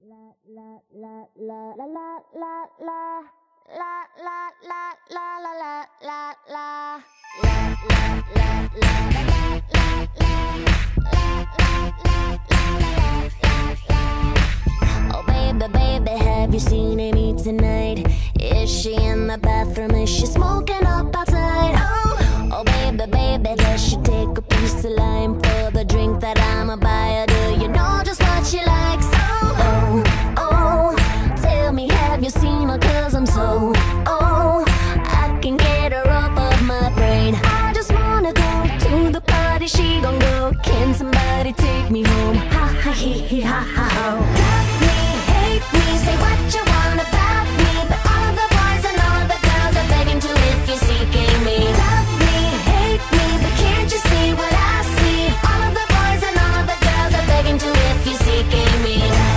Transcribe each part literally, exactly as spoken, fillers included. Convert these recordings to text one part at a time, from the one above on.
Oh baby, baby, have you seen Amy tonight? Is she in the bathroom? Is she smoking up outside? Oh, oh baby, baby, does she take a piece of lime for the drink that I'ma buy her? Do you know just what she likes? Oh, oh, oh, tell me, have you seen her? Cause I'm so, oh, I can get her off of my brain. I just wanna go to the party, she gon' go. Can somebody take me home? Ha ha he he ha ha ho. Love me, hate me, say what you want about me, but all the boys and all the girls are begging to if you're seeking me. Love me, hate me, but can't you see what I see? All of the boys and all the girls are begging to if you're seeking me.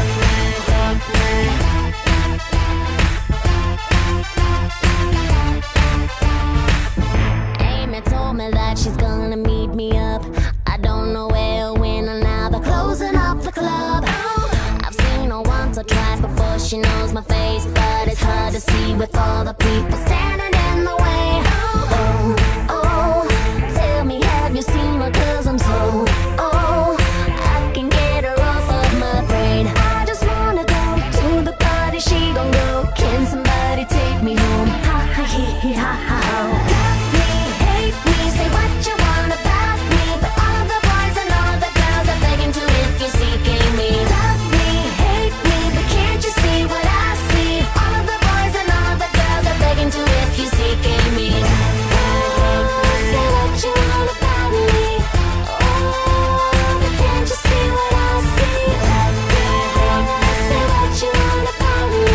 Amy told me that she's gonna meet me up. I don't know where or when, or now they're closing up the club. I've seen her once or twice before she knows my face, but it's hard to see with all the people standing in the way. Oh, oh, tell me, have you seen her? Cause I'm so, oh, I can get her off of my brain. I just wanna go to the party, she gon' go. Can somebody take me home? Ha ha he he ha ha ho. Love me, hate me, say what you want about me, but all the boys and all the girls are begging to if you're seeking me. Love me, hate me, but can't you see what I see? All of the boys and all the girls are begging to if you're seeking me. Oh, say what you want about me. Oh, but can't you see what I see? Say what you want about me.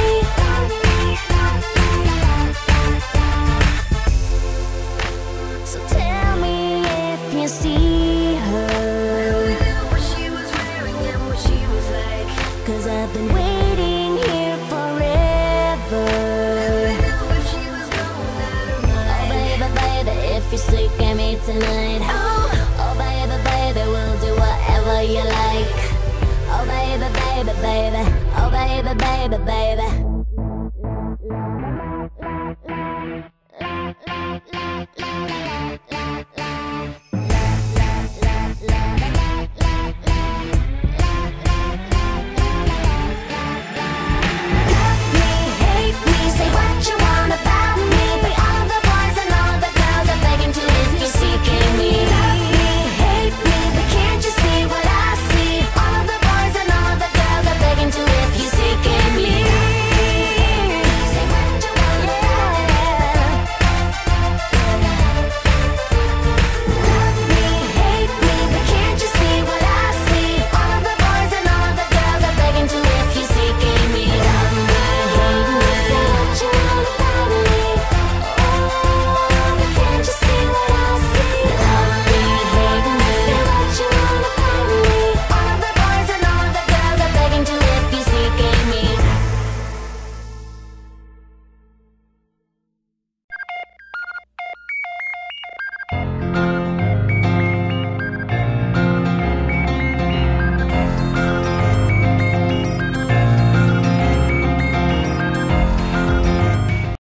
So tell me if you see her, what she was wearing and what she was like. Cause I've been waiting here forever. Oh baby, baby, if you're seeking me tonight. Oh, oh baby, baby, we'll do whatever you like. Oh baby, baby, baby, oh baby, baby, baby.